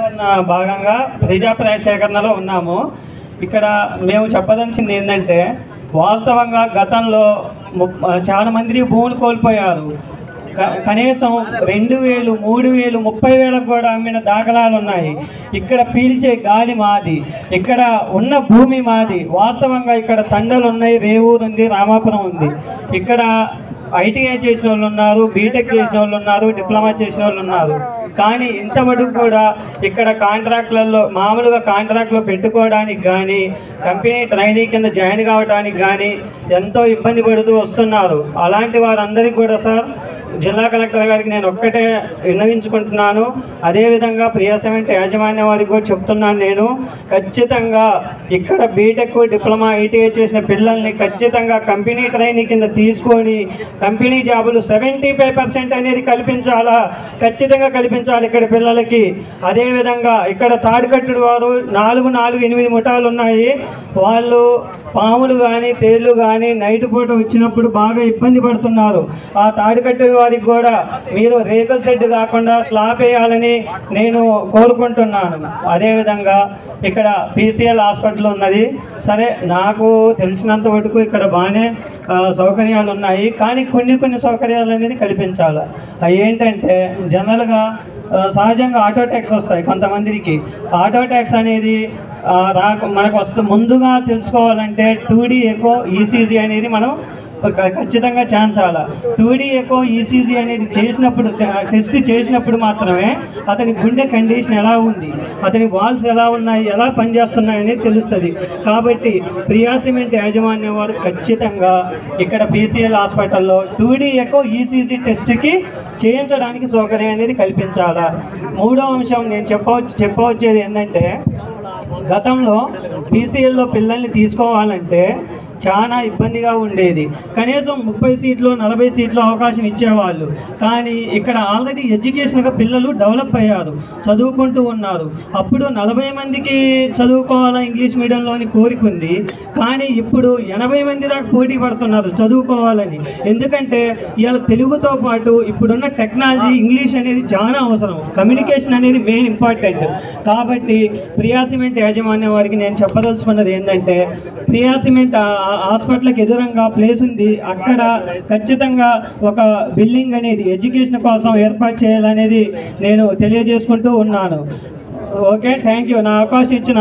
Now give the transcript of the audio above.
భాగంగా ప్రజాప్రాయ సేకరణలో ఉన్నాము. ఇక్కడ మేము చెప్పదలసింది ఏంటంటే, వాస్తవంగా గతంలో చాలా మంది భూములు కోల్పోయారు. కనీసం 2,000, 3,000, 30,000 కూడా అమ్మిన దాఖలాలు ఉన్నాయి. ఇక్కడ పీల్చే గాలి మాది, ఇక్కడ ఉన్న భూమి మాది. వాస్తవంగా ఇక్కడ తండలు ఉన్నాయి, రేవూరు ఉంది, రామాపురం ఉంది. ఇక్కడ ఐటీఐ చేసిన వాళ్ళు ఉన్నారు, బీటెక్ చేసిన వాళ్ళు ఉన్నారు, డిప్లొమా చేసిన వాళ్ళు ఉన్నారు. కానీ ఇంతవరకు కూడా ఇక్కడ కాంట్రాక్ట్లలో మామూలుగా కాంట్రాక్ట్లో పెట్టుకోవడానికి కానీ, కంపెనీ ట్రైనీ కింద జాయిన్ కావడానికి కానీ ఎంతో ఇబ్బంది పడుతూ వస్తున్నారు. అలాంటి వారందరికీ కూడా సార్, జిల్లా కలెక్టర్ గారికి నేను ఒక్కటే విన్నవించుకుంటున్నాను. అదేవిధంగా ప్రియా సిమెంట్ యాజమాన్యం వారికి కూడా చెప్తున్నాను. నేను ఖచ్చితంగా ఇక్కడ బీటెక్, డిప్లొమా, ఐటీఐ చేసిన పిల్లల్ని ఖచ్చితంగా కంపెనీ ట్రైనింగ్ కింద తీసుకొని కంపెనీ జాబులు 75% అనేది కల్పించాలా, ఖచ్చితంగా కల్పించాలి ఇక్కడ పిల్లలకి. అదేవిధంగా ఇక్కడ తాడికట్టుడు వారు 4-8 ముఠాలు ఉన్నాయి. వాళ్ళు పాములు కానీ, తేళ్ళు కానీ నైట్ పూట వచ్చినప్పుడు బాగా ఇబ్బంది పడుతున్నారు. ఆ తాడికట్టుడు వారికి కూడా మీరు రేకుల షెడ్ కాకుండా స్లాబ్ వేయాలని నేను కోరుకుంటున్నాను. అదేవిధంగా ఇక్కడ పీసీఎల్ హాస్పిటల్ ఉన్నది. సరే, నాకు తెలిసినంత వరకు ఇక్కడ బాగానే సౌకర్యాలు ఉన్నాయి. కానీ కొన్ని సౌకర్యాలు అనేది కల్పించాలి. అవి ఏంటంటే, జనరల్గా సహజంగా ఆటో ట్యాక్స్ వస్తాయి కొంతమందికి. ఆటో ట్యాక్స్ అనేది మనకు ముందుగా తెలుసుకోవాలంటే 2D ఎకో ఈసీజీ అనేది మనం ఖచ్చితంగా చేయించాలి. 2D ఎకో ఈసీజీ అనేది చేసినప్పుడు, టెస్ట్ చేసినప్పుడు మాత్రమే అతని గుండె కండిషన్ ఎలా ఉంది, అతని వాల్స్ ఎలా ఉన్నాయి, ఎలా పనిచేస్తున్నాయి అనేది తెలుస్తుంది. కాబట్టి ప్రియా సిమెంట్ యాజమాన్యం వారు ఖచ్చితంగా ఇక్కడ పీసీఎల్ హాస్పిటల్లో 2D ఎకో ఈసీజీ టెస్ట్కి చేయించడానికి సౌకర్యం అనేది కల్పించాలా. మూడో అంశం నేను చెప్పవచ్చేది ఏంటంటే, గతంలో పీసీఎల్లో పిల్లల్ని తీసుకోవాలంటే చాలా ఇబ్బందిగా ఉండేది. కనీసం 30 సీట్లు 40 సీట్లు అవకాశం ఇచ్చేవాళ్ళు. కానీ ఇక్కడ ఆల్రెడీ ఎడ్యుకేషన్గా పిల్లలు డెవలప్ అయ్యారు, చదువుకుంటూ ఉన్నారు. అప్పుడు 40 మందికి చదువుకోవాలా ఇంగ్లీష్ మీడియంలోని కోరిక ఉంది. కానీ ఇప్పుడు 80 మంది దాకా పోటీ పడుతున్నారు చదువుకోవాలని. ఎందుకంటే ఇవాళ తెలుగుతో పాటు ఇప్పుడున్న టెక్నాలజీ, ఇంగ్లీష్ అనేది చాలా అవసరం. కమ్యూనికేషన్ అనేది మెయిన్ ఇంపార్టెంట్. కాబట్టి ప్రియా సిమెంట్ యాజమాన్యం వారికి నేను చెప్పదలుచుకున్నది ఏంటంటే, ప్రియా సిమెంట్ హాస్పిటల్కి ఎదురంగా ప్లేస్ ఉంది. అక్కడ ఖచ్చితంగా ఒక బిల్డింగ్ అనేది ఎడ్యుకేషన్ కోసం ఏర్పాటు చేయాలనేది నేను తెలియజేసుకుంటూ ఉన్నాను. Okay, thank you. నా అవకాశం ఇచ్చిన